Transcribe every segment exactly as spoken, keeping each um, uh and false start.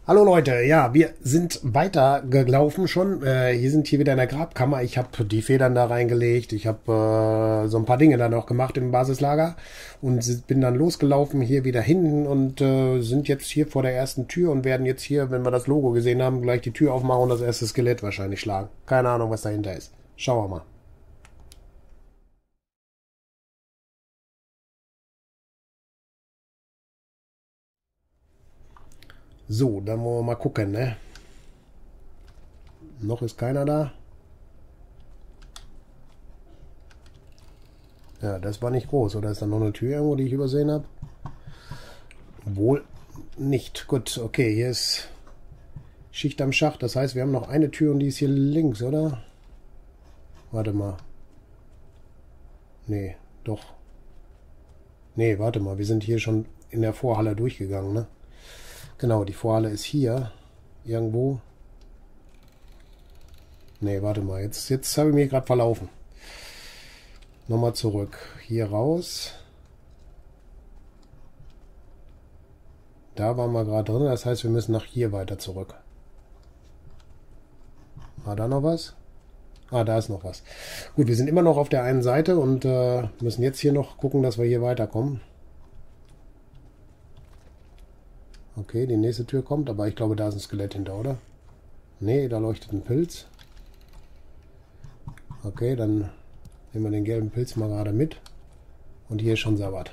Hallo Leute, ja, wir sind weiter gelaufen schon. Äh, hier sind hier wieder in der Grabkammer. Ich habe die Federn da reingelegt. Ich habe äh, so ein paar Dinge da noch gemacht im Basislager und bin dann losgelaufen hier wieder hinten und äh, sind jetzt hier vor der ersten Tür und werden jetzt hier, wenn wir das Logo gesehen haben, gleich die Tür aufmachen und das erste Skelett wahrscheinlich schlagen. Keine Ahnung, was dahinter ist. Schauen wir mal. So, dann wollen wir mal gucken, ne? Noch ist keiner da. Ja, das war nicht groß. Oder ist da noch eine Tür irgendwo, die ich übersehen habe? Wohl nicht. Gut, okay, hier ist Schicht am Schacht. Das heißt, wir haben noch eine Tür und die ist hier links, oder? Warte mal. Nee, doch. Nee, warte mal. Wir sind hier schon in der Vorhalle durchgegangen, ne? Genau, die Vorhalle ist hier. Irgendwo. Nee, warte mal. Jetzt, jetzt habe ich mich gerade verlaufen. Nochmal zurück. Hier raus. Da waren wir gerade drin. Das heißt, wir müssen nach hier weiter zurück. War da noch was? Ah, da ist noch was. Gut, wir sind immer noch auf der einen Seite und äh, müssen jetzt hier noch gucken, dass wir hier weiterkommen. Okay, die nächste Tür kommt, aber ich glaube, da ist ein Skelett hinter, oder? Nee, da leuchtet ein Pilz. Okay, dann nehmen wir den gelben Pilz mal gerade mit. Und hier ist schon Sabbat.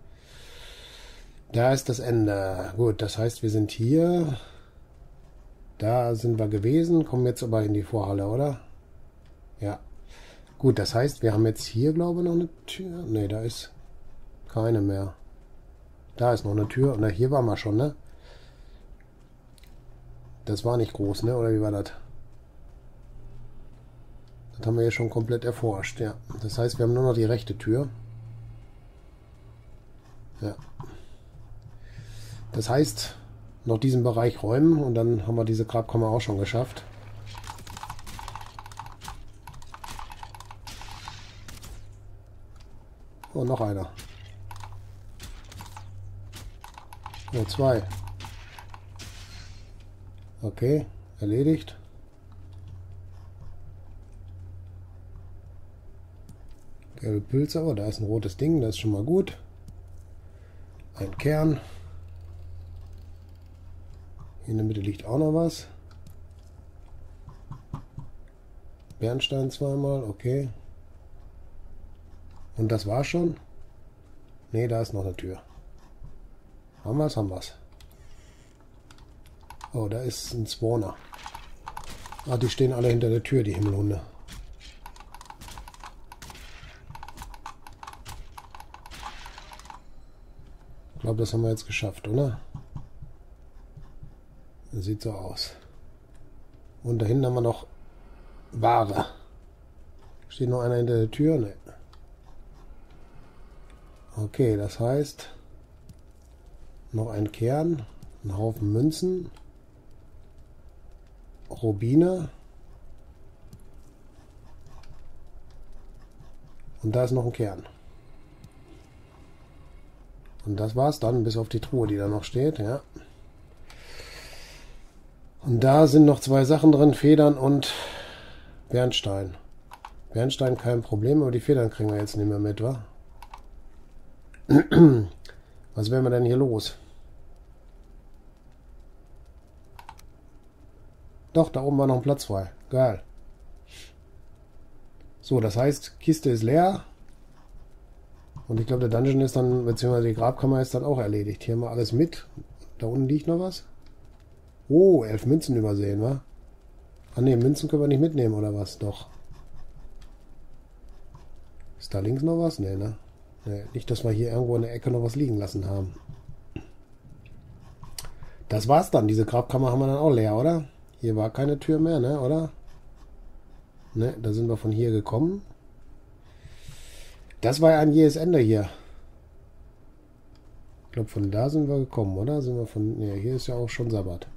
Da ist das Ende. Gut, das heißt, wir sind hier. Da sind wir gewesen, kommen jetzt aber in die Vorhalle, oder? Ja. Gut, das heißt, wir haben jetzt hier, glaube ich, noch eine Tür. Ne, da ist keine mehr. Da ist noch eine Tür. Und hier waren wir schon, ne? Das war nicht groß, ne? Oder wie war das? Das haben wir ja schon komplett erforscht, ja. Das heißt, wir haben nur noch die rechte Tür. Ja. Das heißt, noch diesen Bereich räumen und dann haben wir diese Grabkammer auch schon geschafft. Oh, noch einer. Oh, zwei. Okay, erledigt. Gelbe Pilze, oh, da ist ein rotes Ding, das ist schon mal gut. Ein Kern. Hier in der Mitte liegt auch noch was. Bernstein zweimal, okay. Und das war schon? Ne, da ist noch eine Tür. Haben wir es, haben wir es. Oh, da ist ein Spawner. Ah, die stehen alle hinter der Tür, die Himmelhunde. Ich glaube, das haben wir jetzt geschafft, oder? Das sieht so aus. Und da hinten haben wir noch Ware. Steht noch einer hinter der Tür? Ne. Okay, das heißt, noch ein Kern, ein Haufen Münzen, Rubine und da ist noch ein Kern. Und das war's dann, bis auf die Truhe, die da noch steht, ja. Und da sind noch zwei Sachen drin, Federn und Bernstein. Bernstein kein Problem, aber die Federn kriegen wir jetzt nicht mehr mit, wa? Was werden wir denn hier los? Doch, da oben war noch ein Platz frei. Geil. So, das heißt, Kiste ist leer. Und ich glaube, der Dungeon ist dann, beziehungsweise die Grabkammer ist dann auch erledigt. Hier haben wir alles mit. Da unten liegt noch was. Oh, elf Münzen übersehen, wa? Ah ne, Münzen können wir nicht mitnehmen, oder was? Doch. Ist da links noch was? Ne, ne? Nee, nicht, dass wir hier irgendwo in der Ecke noch was liegen lassen haben. Das war's dann. Diese Grabkammer haben wir dann auch leer, oder? Hier war keine Tür mehr, ne, oder? Ne, da sind wir von hier gekommen. Das war ja ein jähes Ende hier. Ich glaube, von da sind wir gekommen, oder? Sind wir von... Ne, hier ist ja auch schon Sabbat.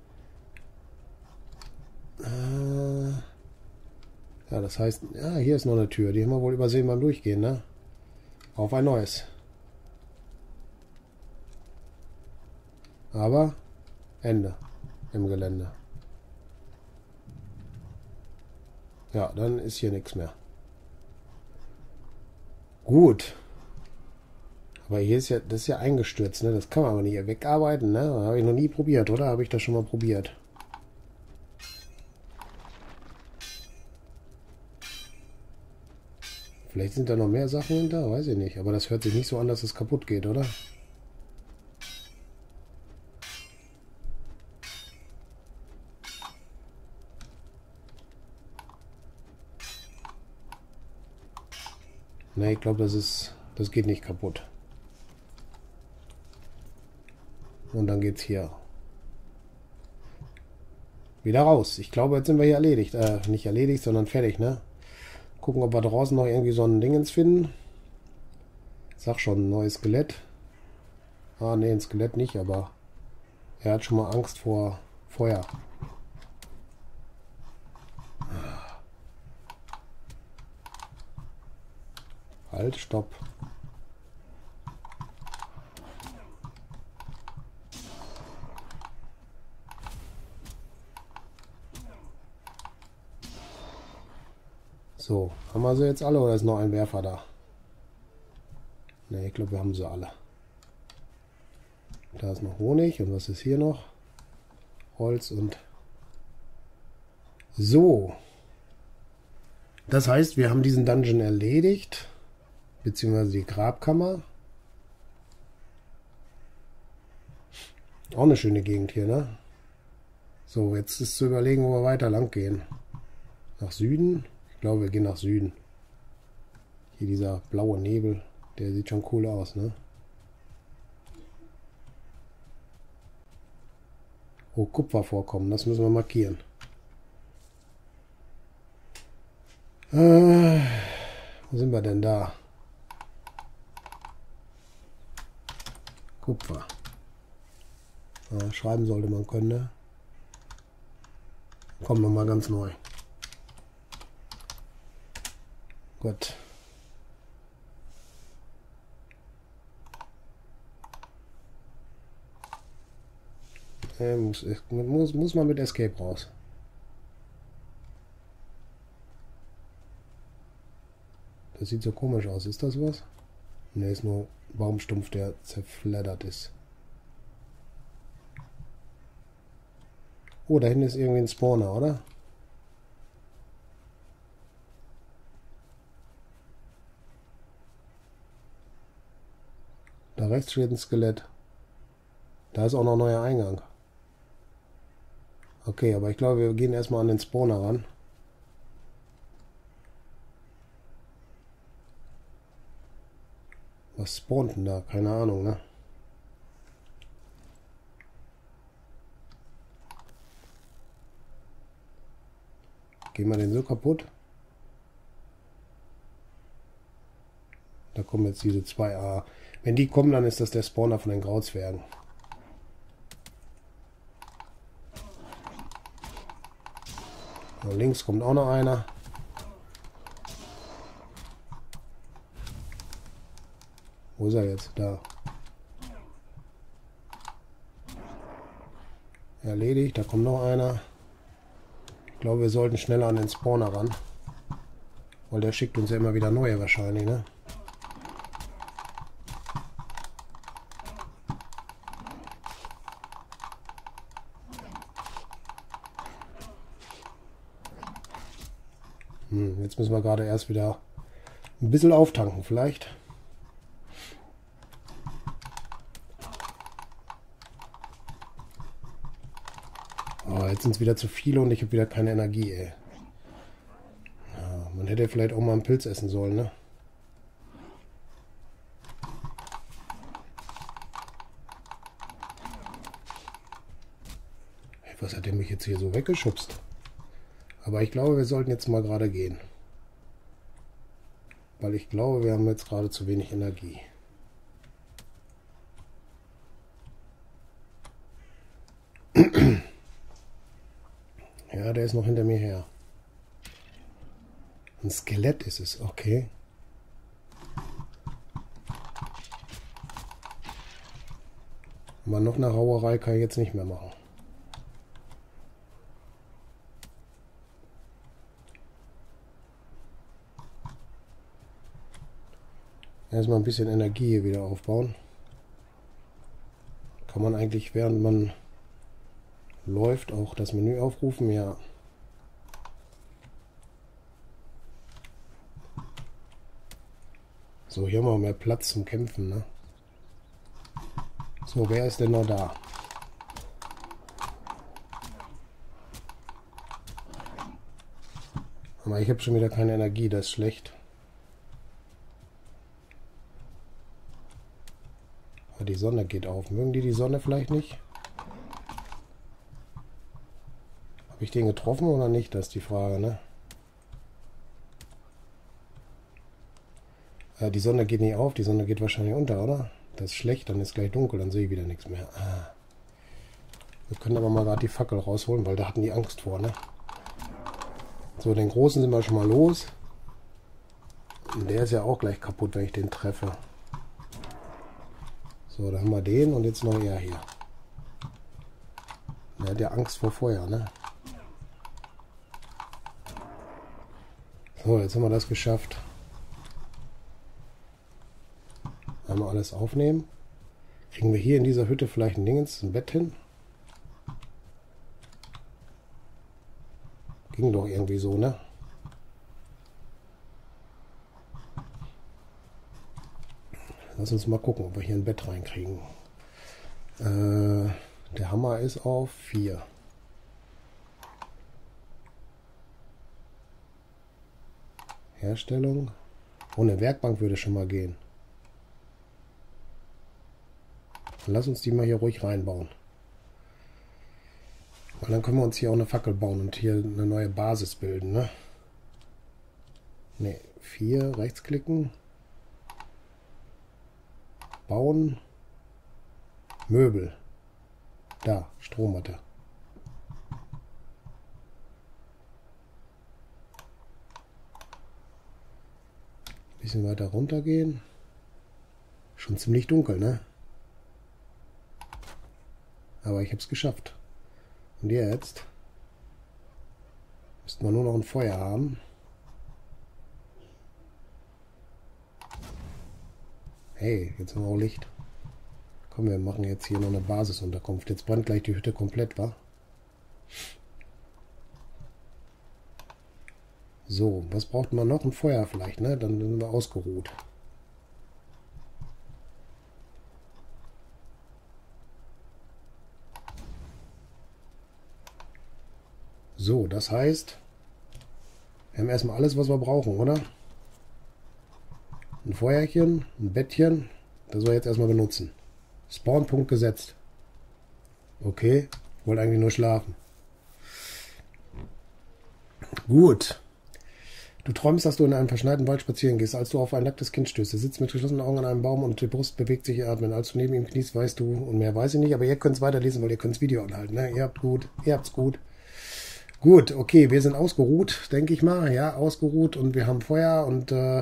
Äh, ja, das heißt... Ja, hier ist noch eine Tür. Die haben wir wohl übersehen beim Durchgehen, ne? Auf ein neues. Aber Ende. im Gelände. Ja, dann ist hier nichts mehr. Gut. Aber hier ist ja, das ist ja eingestürzt, ne? Das kann man aber nicht wegarbeiten, ne? Habe ich noch nie probiert, oder? Habe ich das schon mal probiert? Vielleicht sind da noch mehr Sachen hinter, weiß ich nicht. Aber das hört sich nicht so an, dass es kaputt geht, oder? Ne, ich glaube, das ist, das geht nicht kaputt. Und dann geht's hier wieder raus. Ich glaube, jetzt sind wir hier erledigt. Äh, nicht erledigt, sondern fertig, ne? Gucken, ob wir draußen noch irgendwie so ein Dingens finden. Ich sag schon, ein neues Skelett. Ah, ne, ein Skelett nicht, aber er hat schon mal Angst vor Feuer. Halt, stopp. So, haben wir sie jetzt alle oder ist noch ein Werfer da? Ne, ich glaube, wir haben sie alle. Da ist noch Honig und was ist hier noch? Holz und... So. Das heißt, wir haben diesen Dungeon erledigt. Beziehungsweise die Grabkammer. Auch eine schöne Gegend hier, ne? So, jetzt ist zu überlegen, wo wir weiter lang gehen. Nach Süden? Ich glaube, wir gehen nach Süden. Hier dieser blaue Nebel, der sieht schon cool aus, ne? Oh, Kupfervorkommen, das müssen wir markieren. Äh, wo sind wir denn da? Kupfer. Ja, schreiben sollte man können, ne? Kommen wir mal ganz neu. Gut. Äh, muss, muss, muss man mit Escape raus. Das sieht so komisch aus. Ist das was? Ne, ist nur Baumstumpf, der zerfleddert ist. Oh, da hinten ist irgendwie ein Spawner, oder? Da rechts steht ein Skelett. Da ist auch noch ein neuer Eingang. Okay, aber ich glaube, wir gehen erstmal an den Spawner ran. Was spawnt denn da? Keine Ahnung, ne? Gehen wir den so kaputt? Da kommen jetzt diese zwei A. Wenn die kommen, dann ist das der Spawner von den Grauzwergen. Da links kommt auch noch einer. Wo ist er jetzt? Da. Erledigt, da kommt noch einer. Ich glaube, wir sollten schneller an den Spawner ran. Weil der schickt uns ja immer wieder neue wahrscheinlich, ne? Hm, jetzt müssen wir gerade erst wieder ein bisschen auftanken vielleicht. Oh, jetzt sind es wieder zu viele und ich habe wieder keine Energie, ey. Ja, man hätte vielleicht auch mal einen Pilz essen sollen, ne? Hey, was hat der mich jetzt hier so weggeschubst? Aber ich glaube, wir sollten jetzt mal gerade gehen. Weil ich glaube, wir haben jetzt gerade zu wenig Energie. Ja, der ist noch hinter mir her. Ein Skelett ist es, okay. Aber noch eine Rauerei kann ich jetzt nicht mehr machen. Erstmal ein bisschen Energie hier wieder aufbauen. Kann man eigentlich, während man läuft, auch das Menü aufrufen? Ja. So, hier haben wir mehr Platz zum Kämpfen, ne? So, wer ist denn noch da? Aber ich habe schon wieder keine Energie, das ist schlecht. Aber die Sonne geht auf. Mögen die die Sonne vielleicht nicht? Habe ich den getroffen oder nicht? Das ist die Frage, ne? Äh, die Sonne geht nicht auf, die Sonne geht wahrscheinlich unter, oder? Das ist schlecht, dann ist gleich dunkel, dann sehe ich wieder nichts mehr. Ah. Wir können aber mal gerade die Fackel rausholen, weil da hatten die Angst vor, ne? So, den großen sind wir schon mal los. Und der ist ja auch gleich kaputt, wenn ich den treffe. So, da haben wir den und jetzt noch er hier. Der hat ja Angst vor Feuer, ne? So, jetzt haben wir das geschafft. Einmal alles aufnehmen. Kriegen wir hier in dieser Hütte vielleicht ein Dingens, ein Bett hin? Ging doch irgendwie so, ne? Lass uns mal gucken, ob wir hier ein Bett reinkriegen. Äh, der Hammer ist auf vier. Herstellung. Oh, eine Werkbank würde schon mal gehen. Dann lass uns die mal hier ruhig reinbauen. Weil dann können wir uns hier auch eine Fackel bauen und hier eine neue Basis bilden, ne? Ne, vier, rechtsklicken. Bauen. Möbel. Da, Strommatte. Bisschen weiter runter gehen. Schon ziemlich dunkel, ne? Aber ich habe es geschafft. Und jetzt müssten wir nur noch ein Feuer haben. Hey, jetzt haben wir auch Licht. Komm, wir machen jetzt hier noch eine Basisunterkunft. Jetzt brennt gleich die Hütte komplett, wa? So, was braucht man noch? Ein Feuer vielleicht, ne? Dann sind wir ausgeruht. So, das heißt, wir haben erstmal alles, was wir brauchen, oder? Ein Feuerchen, ein Bettchen, das soll jetzt erstmal benutzen. Spawnpunkt gesetzt. Okay, wollte eigentlich nur schlafen. Gut. Du träumst, dass du in einem verschneiten Wald spazieren gehst, als du auf ein nacktes Kind stößt. Er sitzt mit geschlossenen Augen an einem Baum und die Brust bewegt sich atmen. Als du neben ihm kniest, weißt du, und mehr weiß ich nicht, aber ihr könnt es weiterlesen, weil ihr könnt das Video anhalten. Ne? Ihr habt gut, ihr habt's gut. Gut, okay, wir sind ausgeruht, denke ich mal. Ja, ausgeruht und wir haben Feuer und äh,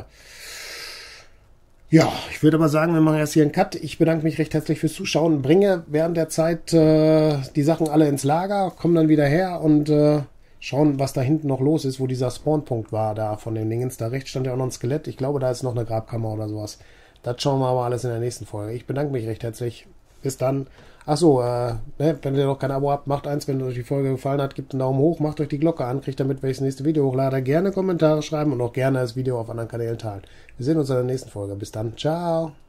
ja, ich würde aber sagen, wir machen erst hier einen Cut. Ich bedanke mich recht herzlich fürs Zuschauen. Bringe während der Zeit äh, die Sachen alle ins Lager, komme dann wieder her und äh, schauen, was da hinten noch los ist, wo dieser Spawnpunkt war, da von den Dingens. Da rechts stand ja auch noch ein Skelett. Ich glaube, da ist noch eine Grabkammer oder sowas. Das schauen wir aber alles in der nächsten Folge. Ich bedanke mich recht herzlich. Bis dann. Achso, äh, ne, wenn ihr noch kein Abo habt, macht eins. Wenn euch die Folge gefallen hat, gebt einen Daumen hoch, macht euch die Glocke an, kriegt damit, wenn ich das nächste Video hochlade. Gerne Kommentare schreiben und auch gerne das Video auf anderen Kanälen teilen. Wir sehen uns in der nächsten Folge. Bis dann. Ciao.